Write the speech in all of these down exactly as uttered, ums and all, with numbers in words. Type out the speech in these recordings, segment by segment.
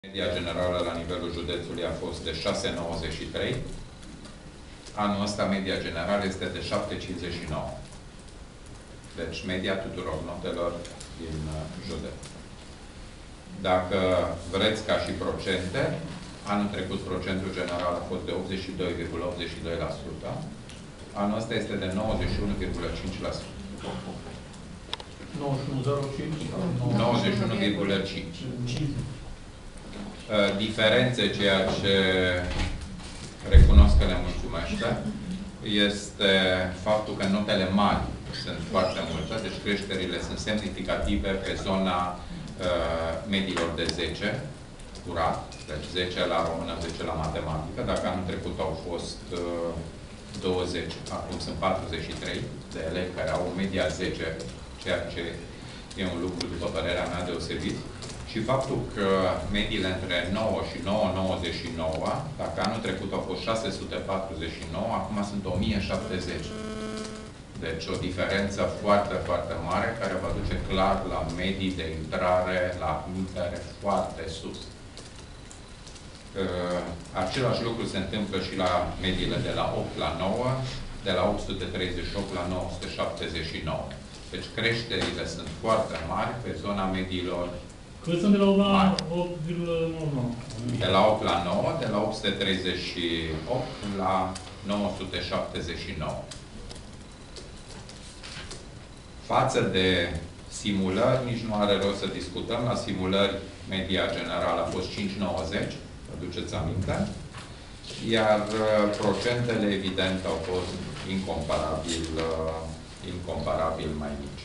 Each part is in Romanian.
Media generală la nivelul județului a fost de șase virgulă nouăzeci și trei. Anul ăsta media generală este de șapte virgulă cincizeci și nouă. Deci media tuturor notelor din județ. Dacă vreți ca și procente, anul trecut procentul general a fost de optzeci și doi virgulă optzeci și doi la sută. Anul ăsta este de nouăzeci și unu virgulă cinci la sută. nouăzeci și unu virgulă cinci? nouăzeci și unu virgulă cinci. Diferențe, ceea ce recunosc că le mulțumește, este faptul că notele mari sunt foarte multe, deci creșterile sunt semnificative pe zona uh, mediilor de zece, curat, deci zece la română, zece la matematică. Dacă anul trecut au fost uh, douăzeci, acum sunt patruzeci și trei de elevi care au o media zece, ceea ce e un lucru, după părerea mea, deosebit. Și faptul că mediile între nouă și nouă virgulă nouăzeci și nouă, dacă anul trecut au fost șase sute patruzeci și nouă, acum sunt o mie șaptezeci. Deci o diferență foarte, foarte mare, care va duce clar la medii de intrare, la admitere foarte sus. Același lucru se întâmplă și la mediile de la opt la nouă, de la opt sute treizeci și opt la nouă sute șaptezeci și nouă. Deci creșterile sunt foarte mari pe zona mediilor. Cât sunt de la opt virgulă nouă nouă? De la opt la nouă, de la opt sute treizeci și opt la nouă sute șaptezeci și nouă. Față de simulări, nici nu are rost să discutăm. La simulări, media generală a fost cinci virgulă nouăzeci, aduceți aminte. Iar procentele, evident, au fost incomparabil, incomparabil mai mici.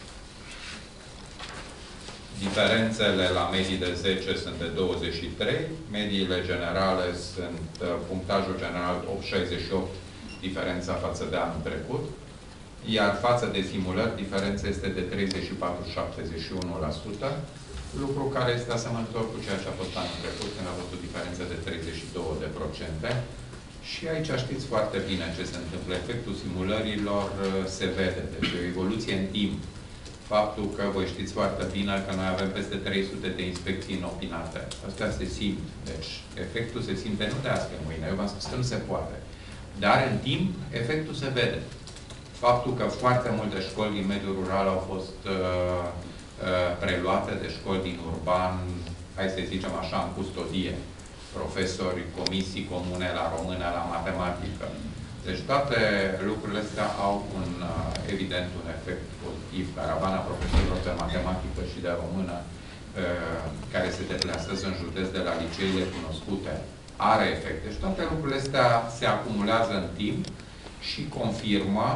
Diferențele la medii de zece sunt de douăzeci și trei, mediile generale sunt punctajul general opt virgulă șaizeci și opt, diferența față de anul trecut, iar față de simulări, diferența este de treizeci și patru virgulă șaptezeci și unu la sută, lucru care este asemănător cu ceea ce a fost anul trecut, când a avut o diferență de treizeci și doi de procente. Și aici știți foarte bine ce se întâmplă. Efectul simulărilor se vede, deci o evoluție în timp. Faptul că voi știți foarte bine că noi avem peste trei sute de inspecții inopinate. Astea se simt. Deci, efectul se simte nu de azi pe mâine. Eu v-am spus că nu se poate. Dar, în timp, efectul se vede. Faptul că foarte multe școli din mediul rural au fost uh, uh, preluate de școli din urban, hai să zicem așa, în custodie. Profesori, comisii comune la română, la matematică. Deci toate lucrurile astea au un, evident, un efect pozitiv. Caravana profesorilor de matematică și de română, care se deplasează în județ de la liceile cunoscute, are efect. Deci toate lucrurile astea se acumulează în timp și confirmă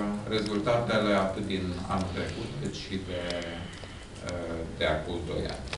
rezultatele atât din anul trecut, cât și de, de acum doi ani.